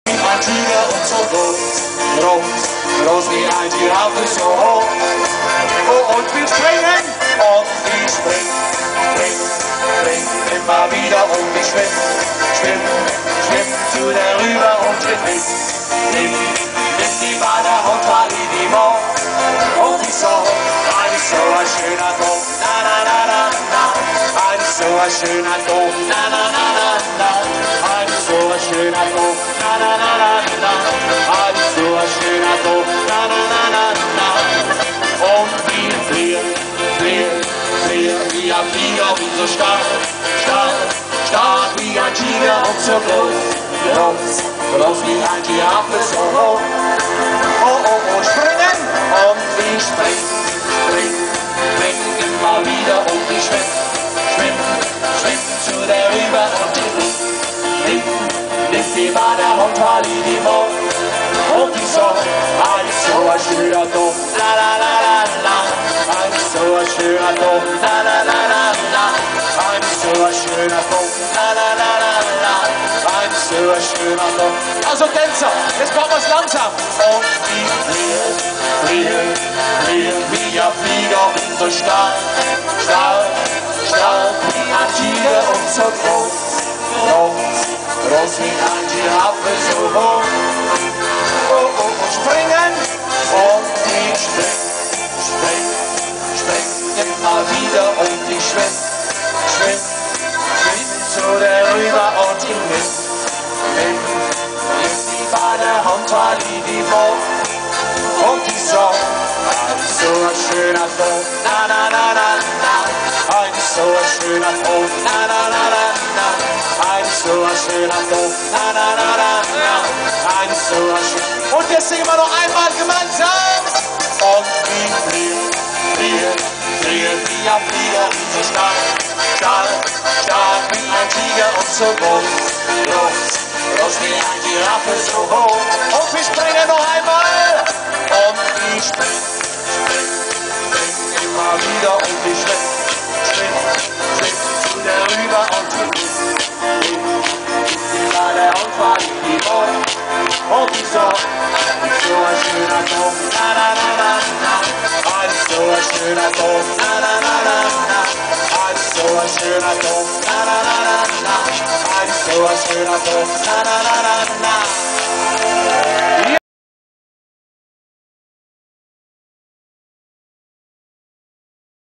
Ein Tiger und so groß wie ein Giraffe, so hoch. Oh, und wir springen und wir springen immer wieder und wir schwimmen zu der Rüber und wir nimm die Badehund, die Mo. Und die so, so ein schöner Dom, na na na na na. So ein schöner Dom, na na na na na. So ein schöner Dom, na na na na na. So ein schöner Dom, na na na na na. Und wir fliehen wie ein Flieger und so stark wie ein Tiger und so groß wie ein Giraffe, so hoch. Oh, springen und wir springen immer wieder und wir schwimmen zu der Rüber und die nimmt die Badehund, die Mo. Und die so ein schöner Dom, la la la la la. So ein schöner Dom, la la la la la. So ein schöner Dom, la la la la la. So ein schöner Dom. Also Tänzer, jetzt machen wir es langsam. Und die fliehen wie ein Flieger und so stark wie ein Tiger und so groß wie ein Giraffe, so hoch. Oh, springen und die springen immer wieder und die schwimmen zu der Rüber und die nimmt die Badehund, die Mo. Und die so ein schöner Dom, na na na na na. So ein schöner Dom, na na na na na. So ein schöner Dom, na na na na na. So ein schöner. Und jetzt singen wir noch einmal gemeinsam. Und wir fliehen wie ein Flieger, so stark wie ein Tiger und so groß wie ein Giraffe, so hoch. Und wir springen noch einmal. Und wir springen immer wieder und wir schwimmen zu der Rüber und die Badehund, die Mo. Und die so ein schöner Dom, na na na na na. So ein schöner Dom, na na na na na. So ein schöner Dom, na na na na na. So ein schöner Dom, na na na na na.